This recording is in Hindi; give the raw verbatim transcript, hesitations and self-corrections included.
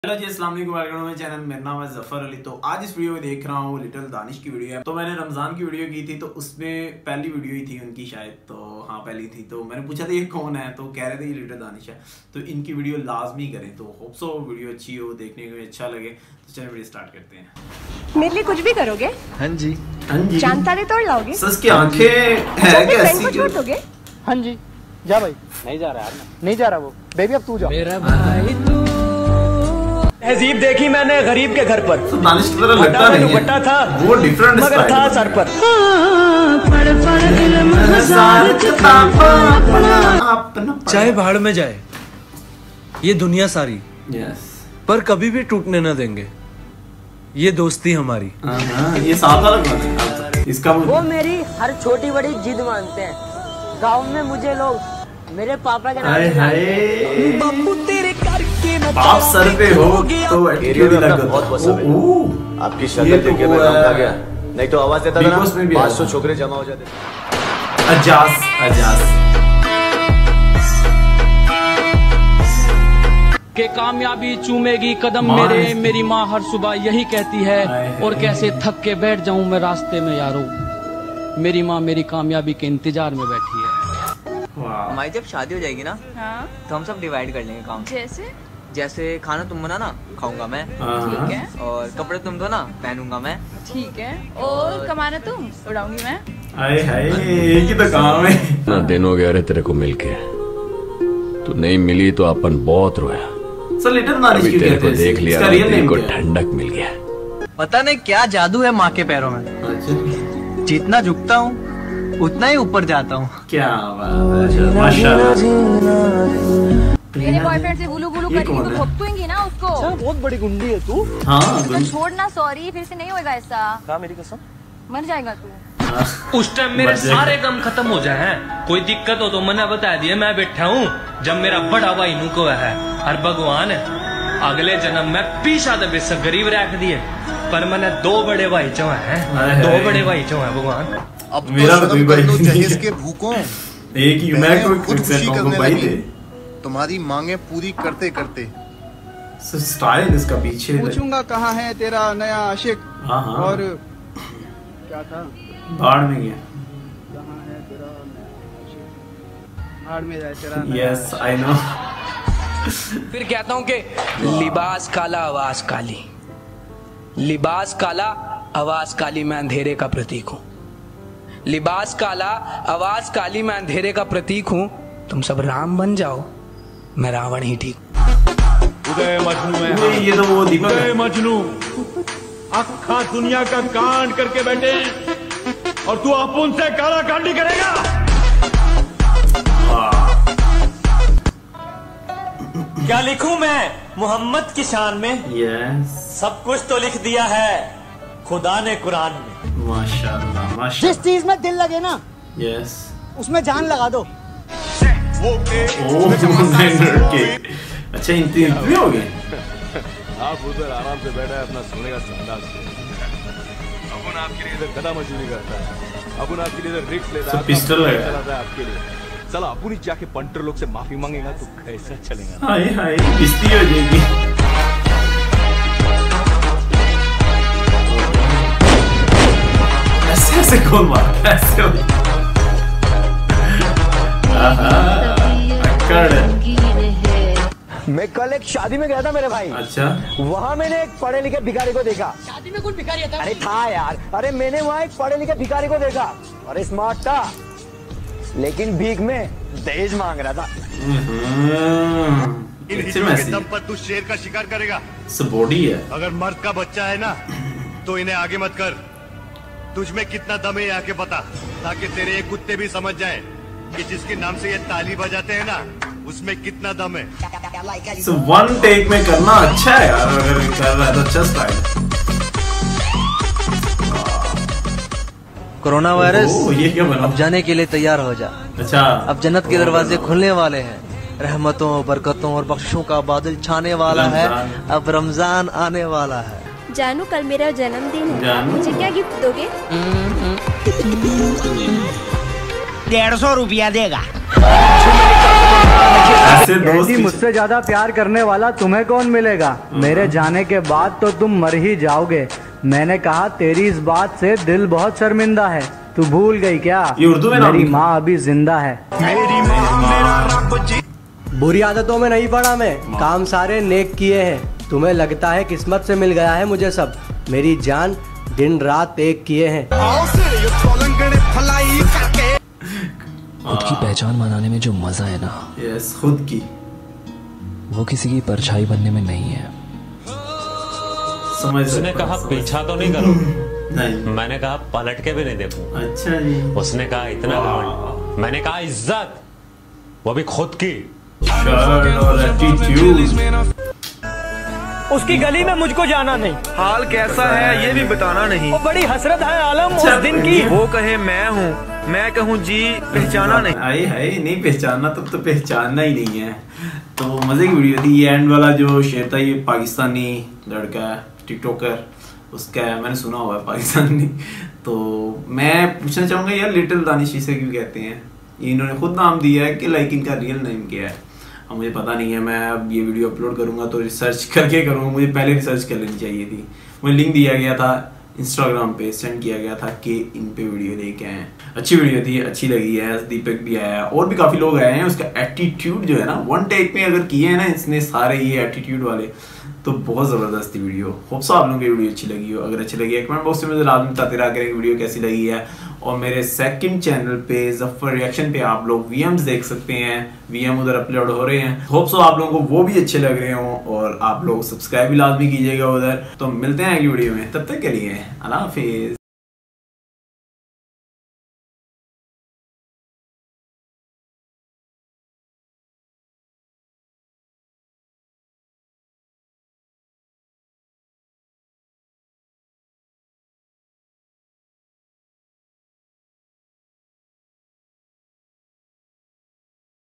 हेलो जी, अस्सलाम वालेकुम, वेलकम टू माय चैनल। मेरा नाम है जफर अली। तो आज इस वीडियो में देख रहा हूँ लिटिल दानिश की वीडियो है। तो मैंने रमजान की वीडियो की थी, तो उसमें पहली वीडियो ही थी उनकी शायद, तो हाँ पहली थी। तो मैंने पूछा था ये कौन है, तो कह रहे थे ये लिटिल दानिश है। तो इनकी वीडियो लाजमी करें, तो होप सो वीडियो अच्छी हो, देखने को अच्छा लगे। तो चलिए वीडियो स्टार्ट करते हैं। मेरे लिए कुछ भी करोगे? हाँ जी हाँ जी। चांद तारे तोड़ लाओगे? सस की आंखें है क्या ऐसी? छोड़ दोगे? हाँ जी। जा भाई। नहीं जा रहा यार, नहीं जा रहा वो। बेबी अब तू जा। मेरा भाई तू तहजीब देखी मैंने गरीब के घर पर। तो दानिश की तरह लगता नहीं है, दुपट्टा था वो डिफरेंट मगर था सर पर। चाहे भाड़ में जाए ये दुनिया सारी, यस, पर कभी भी टूटने न देंगे ये दोस्ती हमारी। हाँ, ये साथ अलग बात है इसका। वो मेरी हर छोटी बड़ी जिद मानते हैं। गांव में मुझे लोग मेरे पापा के नाम से हाय बापू तेरे करके मैं आप सर पे हो तो एटीट्यूड लगता बहुत पसंद है। ओह, आपकी शक्ल देख के मैं समझा गया, नहीं तो आवाज देता था बिग बॉस में भी ना, आया पाँच सौ था। छोकरे जमा हो जाते। अजास अजास के कामयाबी चूमेगी कदम माँ मेरे, है। मेरी माँ हर सुबह यही कहती है। हाय हाय। और कैसे थक के बैठ जाऊं मैं रास्ते में यारो, मेरी माँ मेरी कामयाबी के इंतजार में बैठी है। वाह, हमारी जब शादी हो जाएगी ना, हाँ, तो हम सब डिवाइड कर लेंगे काम। जैसे जैसे खाना तुम बनाना, खाऊंगा मैं। हाँ, ठीक है, और कपड़े तुम धोना, पहनूंगा मैं। ठीक है। और कमाना तुम, उड़ाऊंगी मैं। हाय हाय, एक ही तो काम है। ना दिन हो गया रे तेरे को मिलके, तू नहीं मिली तो अपन बहुत रोया। सर लिटिल दानिश अभी क्यों तेरे कहते को हैं? देख लिया इसका ना, रियल दिल नेम को क्या है? ठंडक मिल गया। पता नहीं क्या जादू है माँ के पैरों में। अच्छा, जितना झुकता हूँ उतना ही ऊपर जाता हूँ। क्या बात है, माशाल्लाह। मेरे बॉयफ्रेंड से बुलू बुलू ये करेगी कौन तो है? भोगतूंगी ना उसको। बहुत बड़ी गुंडी है तू। हाँ, तो छोड़ना, सॉरी, फिर से नहीं होएगा ऐसा। कहा मेरी कसम। मर जाएगा तू। उस टाइम मेरे मजे। सारे गम खत्म हो जाए हैं। कोई दिक्कत हो तो मैंने बता दिया, मैं बैठा हूँ। जब मेरा बड़ा भाई नू को है हर भगवान अगले जन्म में पीछा दे बेशक गरीब रख दिए, पर मैंने दो बड़े भाई चो हाय हैं, हाय। दो बड़े भाई चो हैं भगवान। अब तो मेरा शर्म कोई कर भाई लो नहीं जहेज है। के भूखों। एक ही मैं बहनें कोई खुदकुशी खुद करने भाई लगी, थे। तुम्हारी मांगे पूरी करते करते। स्टाइल इसका पीछे है। पूछूंगा कहाँ है तेरा नया आशिक। हाँ हाँ, और क्या था? बाढ़ में गया। कहाँ है तेरा नया आशिक? भाड़ में जाए तेरा नया यस आई नो। फिर कहता हूँ कि लिबास काला आवाज काली, लिबास काला आवाज काली, मैं अंधेरे का प्रतीक हूँ। लिबास काला आवाज काली, मैं अंधेरे का प्रतीक हूँ। तुम सब राम बन जाओ, मैं रावण ही ठीक। उदय मजनू में ये ये तो वो दीपक है। उदय मजनू अखा दुनिया का कांड करके बैठे, और तू अपुन से काला कांडी करेगा। क्या लिखूं मैं मोहम्मद की शान में? यस, सब कुछ तो लिख दिया है खुदा ने कुरान में। माशाल्लाह जिस माशाल्लाह। चीज में दिल लगे ना यस, उसमें जान लगा दो। ओह के अच्छा, इतने इतने हो गए। आप उधर आराम से बैठा है, अपना सोने का संदास है। अपन आपके लिए इधर गदा मजदूरी करता है, अपन आपके लिए इधर रिक्स लेता है, पिस्टल है चलाता है आपके लिए। चला अपन ही जाके पंटर लोग से माफी मांगेगा तो कैसा चलेगा। हाय हाय, किस्ती हो जाएगी। ऐसे ऐसे कौन मारता है? ऐसे हो- आहा, अक्कड़। मैं कल एक शादी में गया था मेरे भाई। अच्छा, वहाँ मैंने एक पढ़े लिखे भिखारी को देखा। शादी में कौन भिखारी था? अरे था यार, अरे मैंने वहाँ एक पढ़े लिखे भिखारी को देखा। अरे स्मार्ट था, लेकिन भीख में दहेज मांग रहा था। दम पर तू शेर का शिकार करेगा। बॉडी है। अगर मर्द का बच्चा है ना, तो इन्हें आगे मत कर। तुझ में कितना दम है आके बता, ताकि तेरे ये कुत्ते भी समझ जाएं कि जिसके नाम से ये ताली बजाते हैं ना, उसमें कितना दम है। So, वन टेक में करना अच्छा है यार, अगर कर रहा है तो अच्छा स्टाइल। कोरोना वायरस ओह, ये क्या बना? अब जाने के लिए तैयार हो जा। अच्छा, अब जन्नत के दरवाजे खुलने वाले हैं, रहमतों बरकतों और बख्शिशों का बादल छाने वाला है। अब रमजान आने वाला है। जानू, कल मेरा जन्मदिन है, जानू। मुझे क्या गिफ्ट दोगे? डेढ़ सौ रुपया देगा। कहती मुझसे ज्यादा प्यार करने वाला तुम्हें कौन मिलेगा, मेरे जाने के बाद तो तुम मर ही जाओगे। मैंने कहा तेरी इस बात से दिल बहुत शर्मिंदा है, तू भूल गई क्या मेरी माँ अभी जिंदा है। बुरी आदतों में नहीं पड़ा मैं, काम सारे नेक किए हैं। तुम्हें लगता है किस्मत से मिल गया है मुझे सब, मेरी जान दिन रात एक किए हैं। खुद की पहचान बनाने में जो मजा है ना, यस खुद की, वो किसी की परछाई बनने में नहीं है। समझ उसने कहा पीछा तो नहीं करूं, नहीं मैंने कहा पलट के भी नहीं देखूं। अच्छा जी। उसने कहा इतना घमंड, मैंने कहा इज्जत, वो भी खुद की। उसकी गली में मुझको जाना नहीं, हाल कैसा है ये भी बताना नहीं। वो बड़ी हसरत है आलम उस दिन की, वो कहे मैं हूँ, मैं कहूँ जी, पहचाना नहीं। आई है नहीं पहचानना, तब तो पहचानना ही नहीं है। तो मजे की वीडियो थी। ये एंड वाला जो शेर था, ये पाकिस्तानी लड़का है, टिकटॉकर, उसका है, मैंने सुना हुआ है पाकिस्तानी। तो मैं पूछना चाहूँगा यार, लिटिल दानिश इसे क्यों कहते हैं? इन्होंने खुद नाम दिया है कि लाइक इनका रियल नेम क्या है? अब मुझे पता नहीं है। मैं अब ये वीडियो अपलोड करूँगा तो रिसर्च करके करूँगा, मुझे पहले रिसर्च कर लेनी चाहिए थी। मुझे लिंक दिया गया था इंस्टाग्राम पे, सेंड किया गया था कि इन पे वीडियो लेके आए। अच्छी वीडियो थी, अच्छी लगी है। दीपक भी आया और भी काफ़ी लोग आए हैं। उसका एटीट्यूड जो है ना, वन टेक में अगर किए हैं ना इसने सारे ये एटीट्यूड वाले, तो बहुत ज़बरदस्त थी वीडियो। होप सो आप लोगों की वीडियो अच्छी लगी हो। अगर अच्छी लगी है कमेंट बॉक्स में मुझे लाजमी बताते रहा करें वीडियो कैसी लगी है। और मेरे सेकंड चैनल पे ज़फ़र रिएक्शन पे आप लोग वीएम्स देख सकते हैं, वीएम उधर अपलोड हो रहे हैं। होप सो आप लोगों को वो भी अच्छे लग रहे हों और आप लोग सब्सक्राइब भी लाजमी कीजिएगा उधर। तो मिलते हैं अगली वीडियो में, तब तक के लिए अल्लाह हाफिज़।